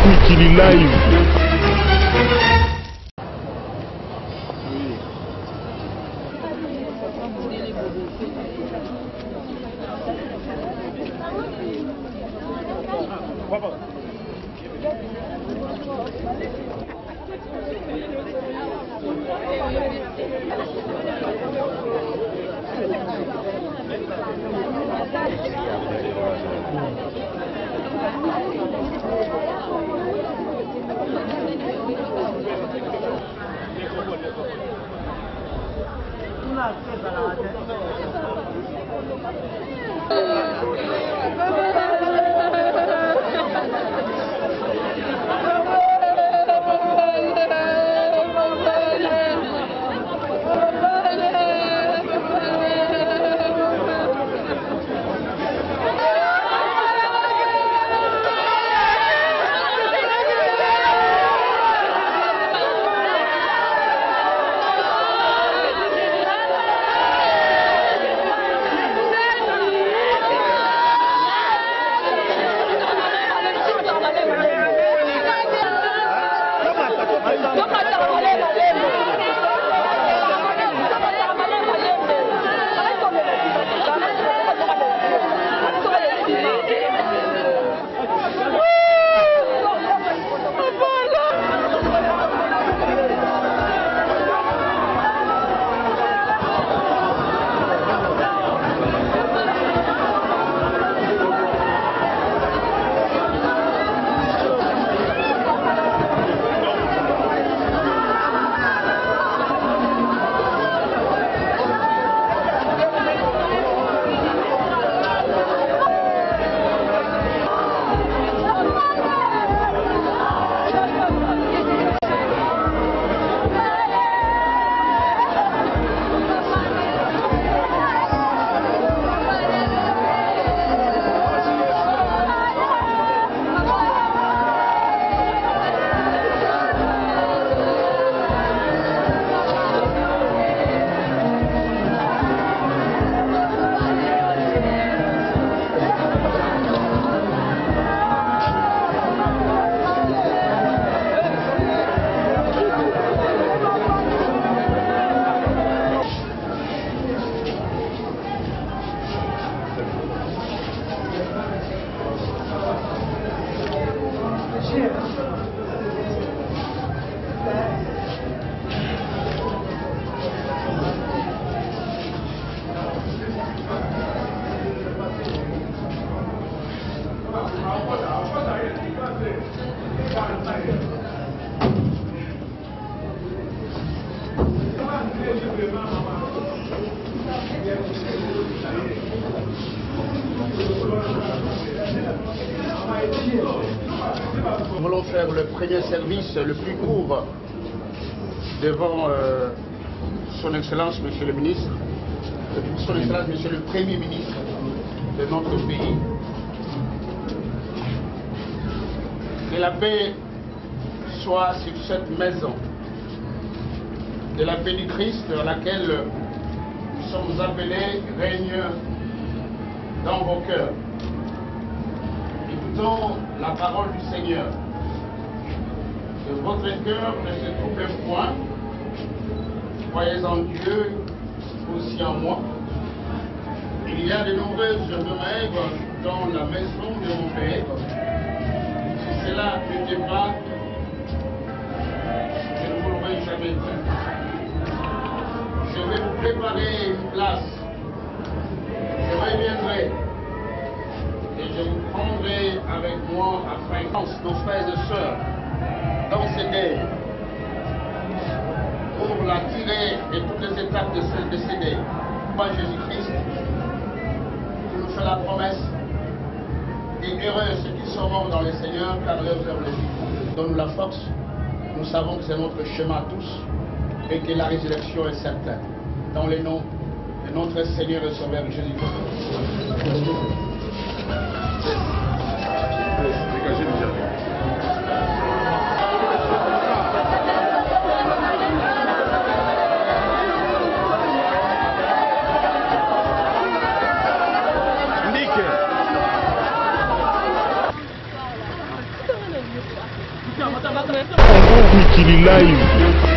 Mikili Live. Nous voulons faire le premier service le plus court devant son Excellence, Monsieur le Ministre, son Excellence, Monsieur le Premier ministre de notre pays. Que la paix soit sur cette maison, de la paix du Christ à laquelle nous sommes appelés règne dans vos cœurs. Écoutons la parole du Seigneur. Que votre cœur ne se trouble point. Croyez en Dieu, aussi en moi. Il y a de nombreuses demeures dans la maison de mon Père. Si cela n'était pas, je ne vous l'aurais jamais dit. Je vais vous préparer une place. Je reviendrai. Et je vous prendrai avec moi afin que nos frères et sœurs dans ces guerres pour la tirer de toutes les étapes de ces guerres. Par Jésus-Christ, qui nous fait la promesse et heureux ceux qui sont morts dans le Seigneur, car leurs œuvres les vivent. Donne-nous la force. Nous savons que c'est notre chemin à tous et que la résurrection est certaine. Dans le nom de notre Seigneur et Sauveur Jésus-Christ. Wiki ni live.